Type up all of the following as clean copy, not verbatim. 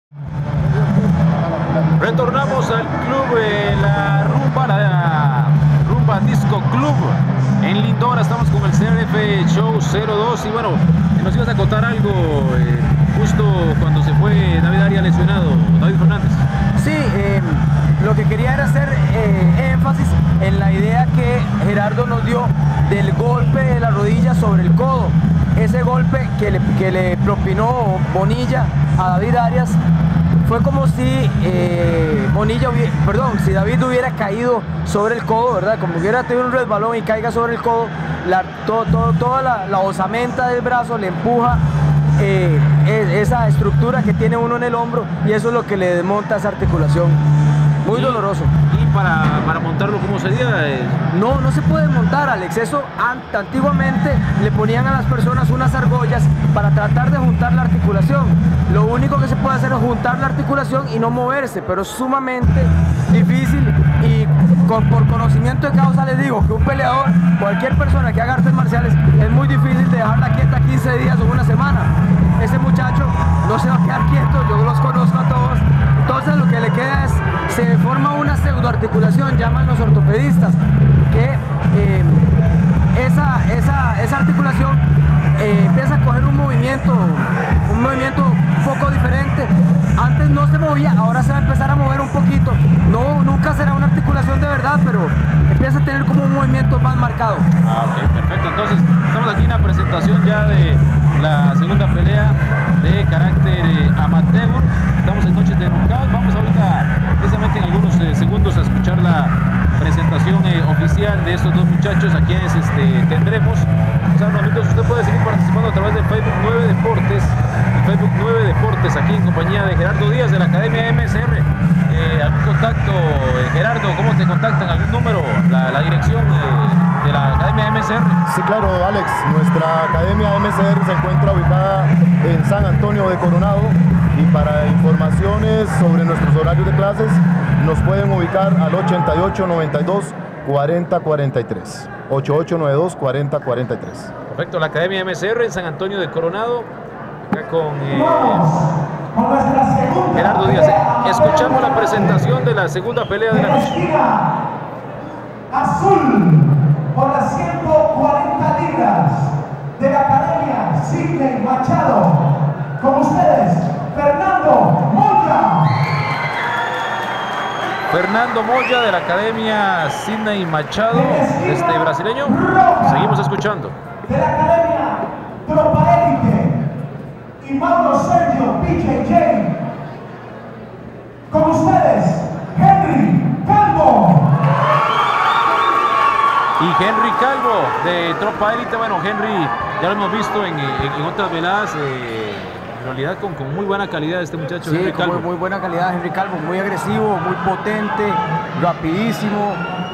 Retornamos al club, la Rumba Disco Club en Lindora. Estamos con el CRF Show 02 y bueno, nos ibas a contar algo justo cuando se fue David Arias lesionado, David Fernández. Sí, lo que quería era hacer énfasis en la idea que Gerardo nos dio del golpe de la rodilla sobre el codo. Ese golpe que le propinó Bonilla a David Arias fue como si si David hubiera caído sobre el codo, ¿verdad? Como que hubiera tenido un resbalón y caiga sobre el codo, toda la osamenta del brazo le empuja esa estructura que tiene uno en el hombro y eso es lo que le desmonta esa articulación. Muy doloroso. ¿Y para montarlo cómo sería? No se puede montar, Alex. Eso antiguamente le ponían a las personas unas argollas para tratar de juntar la articulación. Lo único que se puede hacer es juntar la articulación y no moverse, pero es sumamente difícil y por conocimiento de causa les digo que un peleador, cualquier persona que haga artes marciales, es muy difícil de dejarla quieta 15 días o una semana. Ese muchacho no se va a quedar quieto, yo los conozco a todos. Entonces lo que le queda es, se forma una pseudoarticulación, llaman los ortopedistas, que esa articulación empieza a coger un movimiento un poco diferente. Antes no se movía, ahora se va a empezar a mover un poquito. Nunca será una articulación de verdad, pero empieza a tener como un movimiento más marcado. Ok, perfecto. Entonces, estamos aquí en la presentación ya de la segunda pelea de carácter amateur. Estamos en Noches de Knockout. Vamos ahorita, precisamente en algunos segundos, a escuchar la presentación oficial de estos dos muchachos a quienes tendremos. Amigos, usted puede seguir participando a través de Facebook 9 Deportes, Facebook 9 Deportes, aquí en compañía de Gerardo Díaz de la Academia MSR. ¿Algún contacto, Gerardo? ¿Cómo te contactan? ¿Algún número? La dirección de la Academia MSR. Sí, claro, Alex. Nuestra Academia MSR se encuentra ubicada en San Antonio de Coronado y para informaciones sobre nuestros horarios de clases nos pueden ubicar al 8892 4043. 8892-4043. Perfecto, la Academia MSR en San Antonio de Coronado, acá con Gerardo Díaz. Escuchamos la presentación de la segunda pelea de la noche. Azul, por las 140 libras de la Academia Sidney Machado. Con ustedes, Fernando Moya. Fernando Moya de la Academia Sidney Machado, brasileño. Seguimos escuchando. De la Academia Tropa Élite y Mauro Sergio BJJ. Con ustedes, Henry Calvo. Y Henry Calvo de Tropa Élite. Bueno, Henry ya lo hemos visto en otras veladas. En realidad con muy buena calidad este muchacho. Sí, Henry Calvo. Muy buena calidad Henry Calvo, muy agresivo, muy potente, rapidísimo,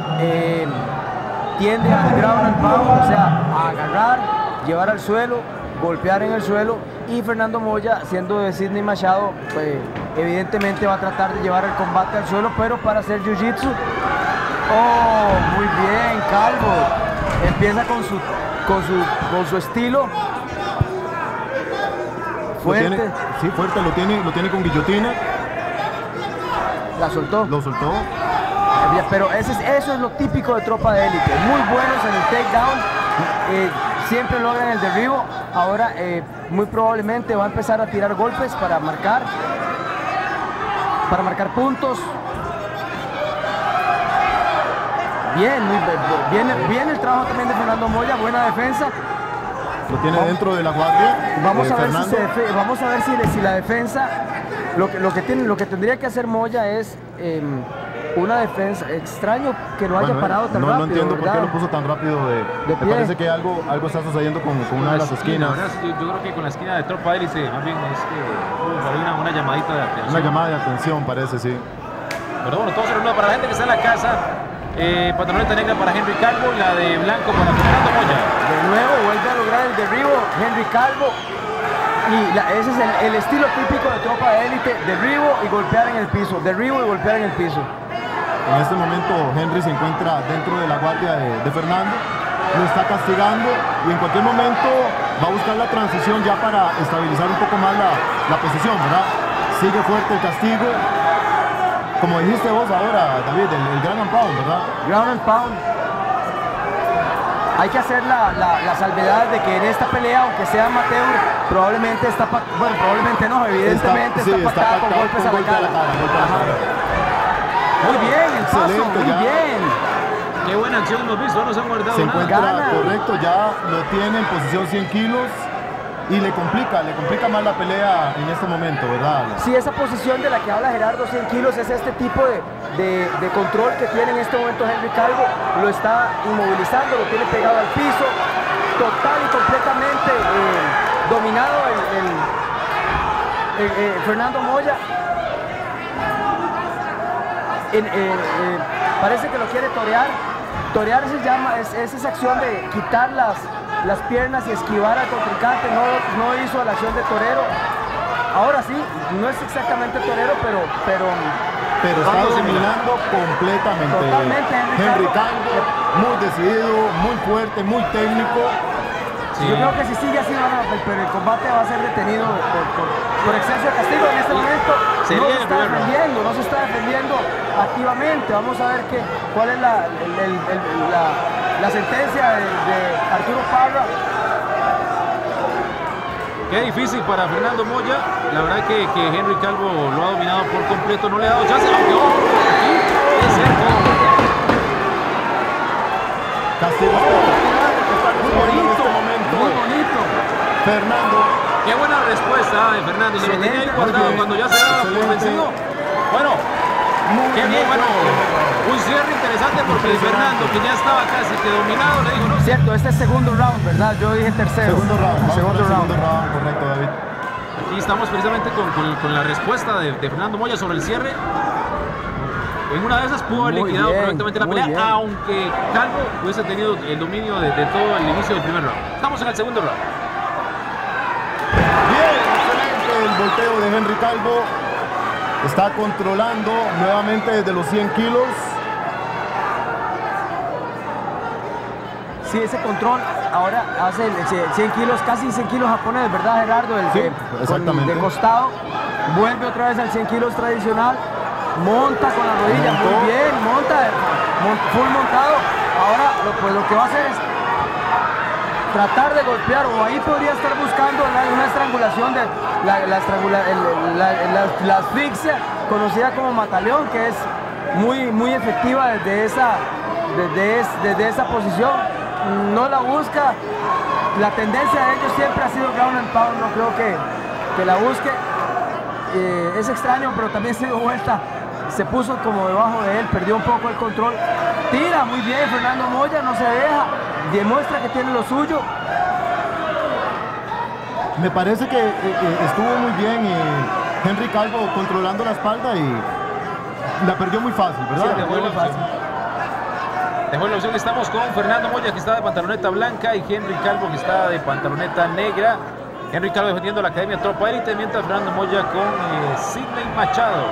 tiende al ground and pound, o sea, a agarrar, llevar al suelo, golpear en el suelo, y Fernando Moya, siendo de Sidney Machado, pues evidentemente va a tratar de llevar el combate al suelo, pero para hacer jiu-jitsu. Oh, muy bien, Calvo, empieza con su estilo. Fuerte. Sí, fuerte, lo tiene con guillotina. La soltó. Lo soltó. Pero eso es lo típico de Tropa de Élite. Muy buenos en el takedown. Siempre logran el derribo. Ahora muy probablemente va a empezar a tirar golpes para marcar puntos. Bien el trabajo también de Fernando Moya. Buena defensa. Lo tiene dentro de la guardia. Vamos a ver si la defensa, lo que tendría que hacer Moya es una defensa. Extraño que no haya parado tan rápido. No entiendo, ¿verdad? por qué lo puso tan rápido de pie. Me parece que algo está sucediendo con una de las esquinas. Yo creo que con la esquina de Tropa Élite más bien es una llamadita de atención. Una llamada de atención, parece, sí. Pero bueno, todos saludos para la gente que está en la casa. Pantaloneta negra para Henry Calvo y la de blanco para Fernando Moya. De nuevo vuelve a lograr el derribo Henry Calvo. Y ese es el estilo típico de Tropa de Élite: derribo y golpear en el piso. Derribo y golpear en el piso. En este momento Henry se encuentra dentro de la guardia de Fernando. Lo está castigando y en cualquier momento va a buscar la transición ya para estabilizar un poco más la posición, ¿verdad? Sigue fuerte el castigo. Como dijiste vos ahora, David, el ground and pound, ¿verdad? Ground and pound. Hay que hacer la salvedad de que en esta pelea, aunque sea amateur, probablemente está, bueno, probablemente no, evidentemente está pactada con golpes a la cara. Muy bien, el paso, muy bien. Qué buena acción hemos visto, no se han guardado Se nada. encuentra correcto, ya lo tiene en posición 100 kilos y le complica más la pelea en este momento, ¿verdad? Sí, esa posición de la que habla Gerardo, 100 kilos, es este tipo de control que tiene en este momento Henry Calvo. Lo está inmovilizando, lo tiene pegado al piso, total y completamente dominado Fernando Moya. Parece que lo quiere torear. Torear se llama, es esa acción de quitar las piernas y esquivar al contrincante. No hizo la acción de torero. Ahora sí, no es exactamente torero, pero está dominando completamente. Totalmente, Henry Calvo, muy decidido, muy fuerte, muy técnico. Sí. Yo creo que si sigue así, pero el combate va a ser detenido por exceso de castigo en este momento. No se está defendiendo activamente. Vamos a ver cuál es la sentencia de Arturo Parra. Qué difícil para Fernando Moya. La verdad que Henry Calvo lo ha dominado por completo. No le ha dado chance, aunque ojo, aquí es cerco. Castigo muy bonito. Fernando. Qué buena respuesta de Fernando. Se lo tenía ahí guardado cuando ya se daba por vencido. Bueno, qué bien, bueno. Un cierre interesante porque Fernando, que ya estaba casi que dominado, le dijo no. Cierto, este es segundo round, ¿verdad? Yo dije tercero. Segundo round, correcto, David. Aquí estamos precisamente con la respuesta de Fernando Moya sobre el cierre. En una de esas pudo haber liquidado correctamente la pelea, aunque Calvo hubiese tenido el dominio de todo el inicio del primer round. Estamos en el segundo round. Bien, excelente el volteo de Henry Calvo. Está controlando nuevamente desde los 100 kilos. Sí, ese control ahora hace 100 kilos, casi 100 kilos japonés, ¿verdad, Gerardo? Exactamente. De costado, vuelve otra vez al 100 kilos tradicional, monta con la rodilla, muy bien, full montado. Ahora lo que va a hacer es tratar de golpear, o ahí podría estar buscando una estrangulación de la asfixia, conocida como mataleón, que es muy efectiva desde esa posición. No la busca. La tendencia de ellos siempre ha sido ground and pound. No creo que la busque. Es extraño, pero también se dio vuelta. Se puso como debajo de él, perdió un poco el control. Tira muy bien Fernando Moya, no se deja. Demuestra que tiene lo suyo. Me parece que estuvo muy bien Henry Calvo controlando la espalda y la perdió muy fácil, ¿verdad? Sí, muy fácil. Dejó la opción. Estamos con Fernando Moya, que está de pantaloneta blanca, y Henry Calvo, que está de pantaloneta negra. Henry Calvo defendiendo la Academia Tropa Élite, mientras Fernando Moya con Sidney Machado.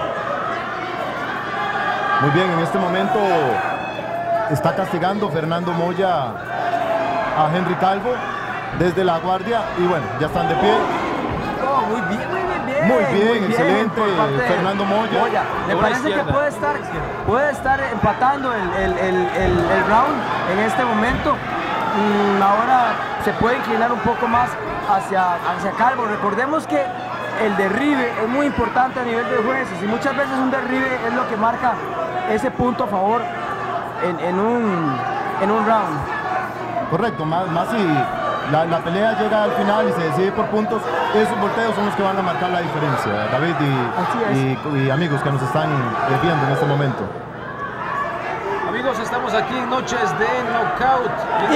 Muy bien, en este momento está castigando Fernando Moya a Henry Calvo desde la guardia y bueno, ya están de pie. Oh, muy bien. Muy bien, excelente Fernando Moya. Me parece que puede estar empatando el round en este momento. Ahora se puede inclinar un poco más hacia Calvo. Recordemos que el derribe es muy importante a nivel de jueces y muchas veces un derribe es lo que marca ese punto a favor en un round. Correcto, más si la pelea llega al final y se decide por puntos, esos volteos son los que van a marcar la diferencia, David y amigos que nos están viendo en este momento. Amigos, estamos aquí en Noches de Knockout.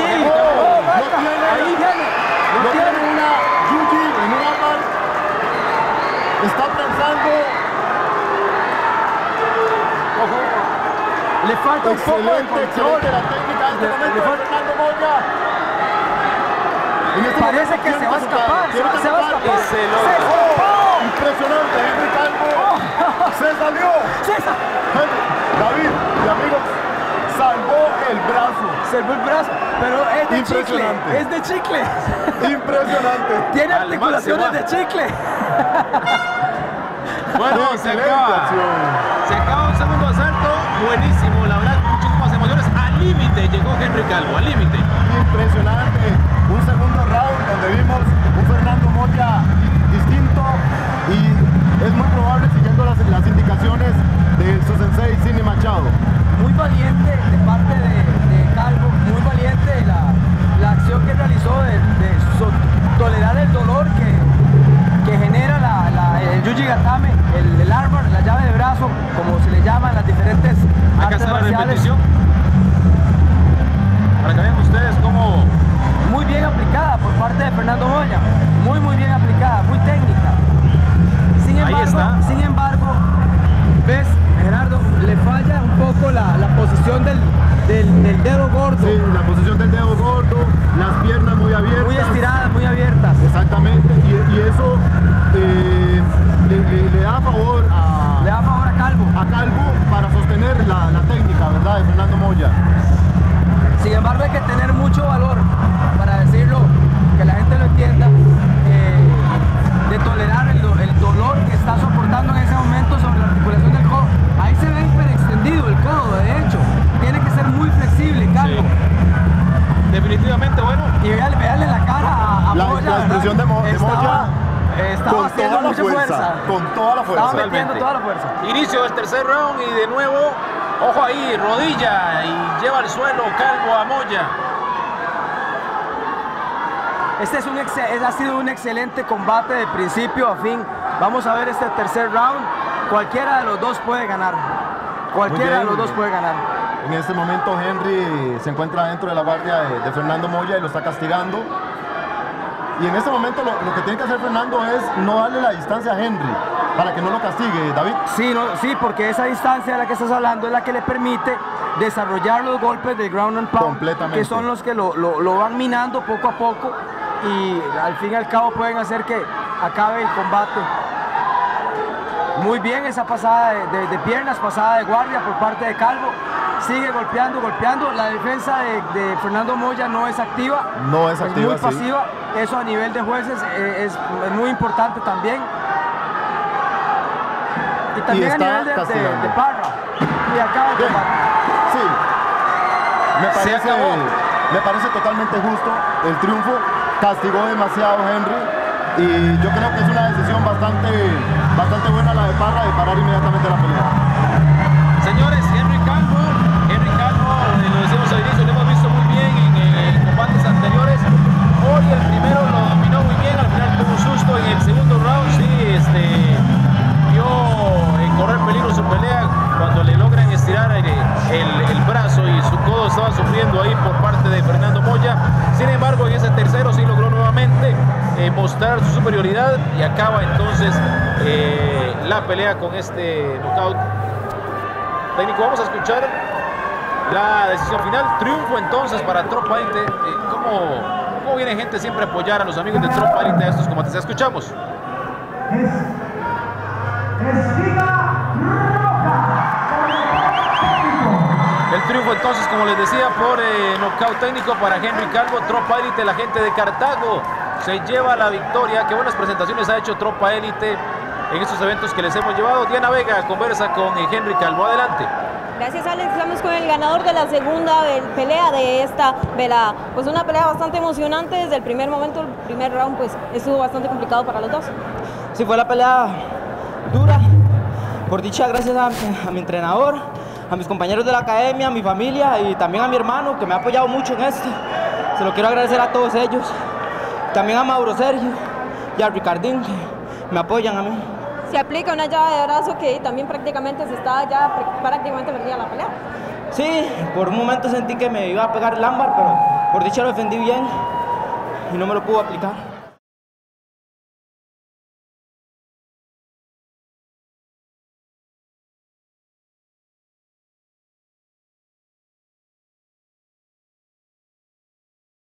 Ahí viene. No tiene una Yuji en un armar. Está pensando. Ojo. Le falta un poco de control. La técnica de este momento de Fernando Moya. Parece que se va a escapar. Se va a escapar. Impresionante, Henry Calvo. Se salió. David y amigos, salvó el brazo. Salvó el brazo, pero es de chicle. Es de chicle. Impresionante. Tiene articulaciones de chicle. Bueno, se acaba un segundo asalto, buenísimo, la verdad, muchísimas emociones, al límite llegó Henry Calvo, al límite. Impresionante, un segundo round donde vimos un Fernando Moya distinto y es muy probable, siguiendo las indicaciones de su sensei Sidney Machado. Muy valiente de parte de Calvo, muy valiente la acción que realizó de tolerar el dolor que genera el Yuji Gatame, el armor, la llave de brazo, como se le llama en las diferentes Acá está la repetición para que vean ustedes cómo... Muy bien aplicada por parte de Fernando Moya, muy bien aplicada, muy técnica. Sin embargo, ves, Gerardo, le falla un poco la posición del dedo gordo. Sí, la posición del dedo gordo, las piernas muy abiertas. Muy estiradas, muy abiertas. Exactamente, y eso le da favor a Calvo para sostener la técnica, ¿verdad?, de Fernando Moya. Sin embargo, hay que tener mucho valor para decirlo, que la gente lo entienda, de tolerar el dolor que está soportando en ese momento sobre la articulación del codo. Ahí se ve hiperextendido el codo, de hecho. Tiene que ser muy flexible, Calvo. Sí. Definitivamente, bueno. Y véale la cara a Moya. La expresión de Moya. Estaba haciendo mucha fuerza. Con toda la fuerza. Estaba metiendo toda la fuerza. Inicio del tercer round y de nuevo, ojo ahí, rodilla y lleva al suelo Calvo a Moya. Este ha sido un excelente combate de principio a fin. Vamos a ver este tercer round. Cualquiera de los dos puede ganar. Cualquiera de los dos puede ganar. En este momento Henry se encuentra dentro de la guardia de Fernando Moya y lo está castigando. Y en este momento lo que tiene que hacer Fernando es no darle la distancia a Henry para que no lo castigue, David. Sí, porque esa distancia de la que estás hablando es la que le permite desarrollar los golpes de ground and pound, completamente, que son los que lo van minando poco a poco y al fin y al cabo pueden hacer que acabe el combate. Muy bien esa pasada de piernas, pasada de guardia por parte de Calvo. Sigue golpeando. La defensa de Fernando Moya no es activa. No es activa, muy pasiva. Sí. Eso a nivel de jueces es muy importante también. Y también a nivel de Parra. Y acaba el combate. Sí. Me parece totalmente justo el triunfo. Castigó demasiado Henry. Y yo creo que es una decisión bastante buena la de Parra de parar inmediatamente la pelea. Señores, Henry Calvo, lo decimos al inicio, lo hemos visto muy bien en combates anteriores. Hoy el primero lo dominó muy bien, al final tuvo un susto en el segundo round, sí, vio correr peligro su pelea cuando le logran estirar el brazo y su codo estaba sufriendo ahí por parte de Fernando Moya. Sin embargo, en ese tercero sí logró nuevamente mostrar su superioridad y acaba entonces la pelea con este knockout técnico. Vamos a escuchar la decisión final. Triunfo entonces para Tropa Élite. ¿Cómo viene gente siempre a apoyar a los amigos de Tropa Élite a estos combates? Escuchamos. El triunfo entonces, como les decía, por nocaut técnico para Henry Calvo. Tropa Élite, la gente de Cartago, se lleva la victoria. Qué buenas presentaciones ha hecho Tropa Élite en estos eventos que les hemos llevado. Diana Vega conversa con Henry Calvo. Adelante. Gracias, Alex. Estamos con el ganador de la segunda pelea de esta velada. Pues una pelea bastante emocionante desde el primer momento. El primer round pues estuvo bastante complicado para los dos. Sí, fue la pelea dura. Por dicha, gracias a mi entrenador, a mis compañeros de la academia, a mi familia y también a mi hermano que me ha apoyado mucho en esto. Se lo quiero agradecer a todos ellos. También a Mauro Sergio y a Ricardín que me apoyan a mí. Se aplica una llave de brazo que también prácticamente prácticamente perdía la pelea. Sí, por un momento sentí que me iba a pegar el ámbar, pero por dicha lo defendí bien y no me lo pudo aplicar.